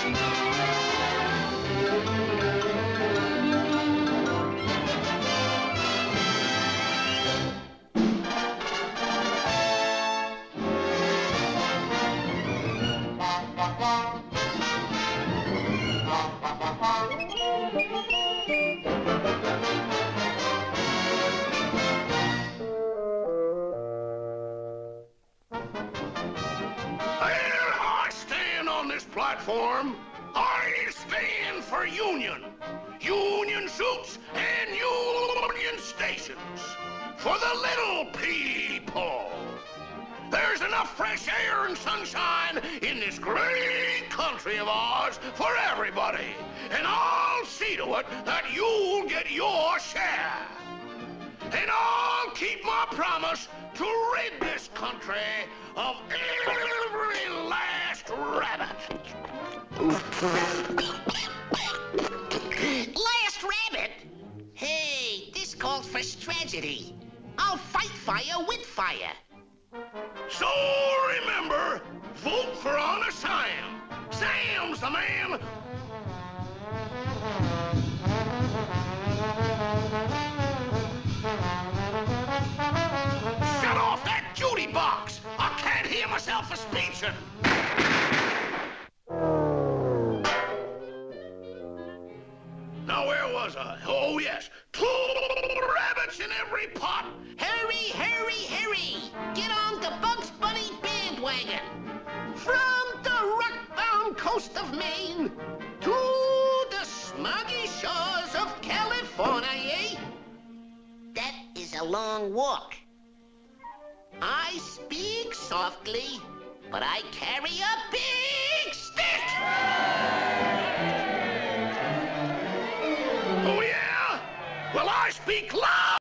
Platform, I stand for union. Union suits and union stations. For the little people. There's enough fresh air and sunshine in this great country of ours for everybody. And I'll see to it that you'll get your share. And I'll keep my promise to rid this country of every last rabbit. Last rabbit? Hey, this calls for strategy. I'll fight fire with fire. So remember, vote for Honest Sam. Sam's the man. Shut off that Judy box. I can't hear myself a-speechin'. Now, where was I? Oh, yes. 2 rabbits in every pot. Hurry, hurry, hurry! Get on the Bugs Bunny bandwagon. From the rock-bound coast of Maine to the smoggy shores of California, eh? That is a long walk. I speak softly, but I carry a big stick! Oh, yeah? Well, I speak loud.